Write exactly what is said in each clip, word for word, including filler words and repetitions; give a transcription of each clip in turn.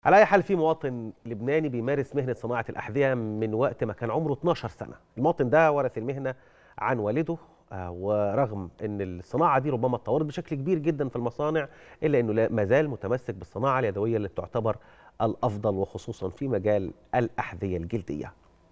على أي حال في مواطن لبناني بيمارس مهنة صناعة الأحذية من وقت ما كان عمره اتناشر سنة. المواطن ده ورث المهنة عن والده، آه، ورغم أن الصناعة دي ربما اتطورت بشكل كبير جدا في المصانع، إلا أنه لا- ما زال متمسك بالصناعة اليدوية اللي تعتبر الأفضل، وخصوصا في مجال الأحذية الجلدية.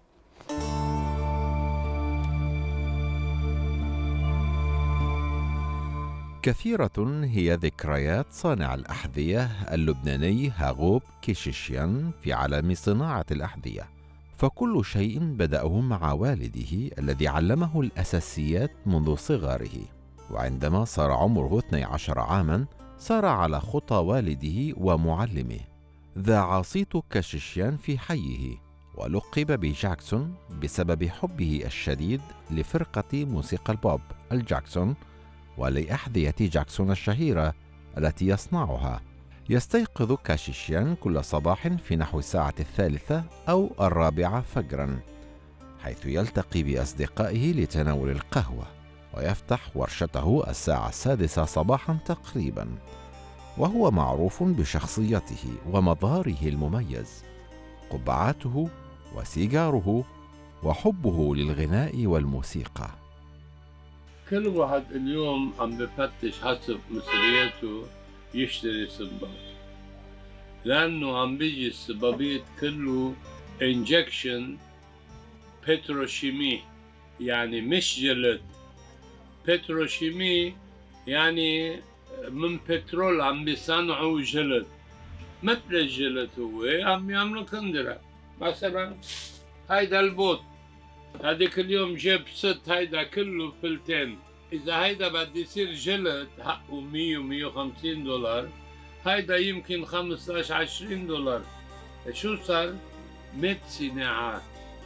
كثيرة هي ذكريات صانع الأحذية اللبناني هاغوب كيشيشيان في عالم صناعة الأحذية، فكل شيء بدأه مع والده الذي علمه الأساسيات منذ صغره، وعندما صار عمره اثني عشر عاما سار على خطى والده ومعلمه. ذاع صيت كيشيشيان في حيه، ولقب بجاكسون بسبب حبه الشديد لفرقة موسيقى البوب الجاكسون ولأحذية جاكسون الشهيرة التي يصنعها. يستيقظ كاشيشيان كل صباح في نحو الساعة الثالثة أو الرابعة فجرا، حيث يلتقي بأصدقائه لتناول القهوة، ويفتح ورشته الساعة السادسة صباحا تقريبا. وهو معروف بشخصيته ومظهره المميز، قبعاته وسيجاره وحبه للغناء والموسيقى. كل واحد اليوم عم بفتش حسب مسؤوليته يشتري صباط، لأنه عم بيجي الصبابيط كله انجكشن بتروشيمي، يعني مش جلد. بتروشيمي يعني من بترول عم بيصنعوا جلد، مثل الجلد هو عم يعملوا كندرة. مثلا هيدا البوت هذيك اليوم جاب ست، هيدا كله فلتين. إذا هيدا بده يصير جلد حقه مية ومية وخمسين دولار، هيدا يمكن خمسطعش عشرين دولار. شو صار؟ مية صناعات.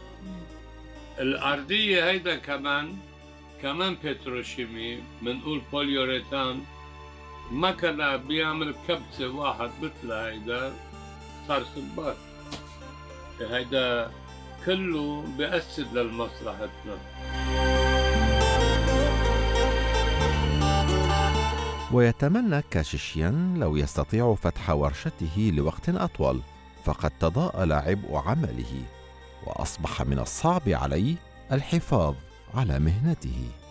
الأرضية هيدا كمان كمان بتروشيمي، بنقول بوليوريتان. مكنة بيعمل كبسة واحد مثل هيدا صار صباط. هيدا كله بيأثر لمصلحتنا. ويتمنى كاشيشيان لو يستطيع فتح ورشته لوقت أطول، فقد تضاءل عبء عمله، وأصبح من الصعب عليه الحفاظ على مهنته.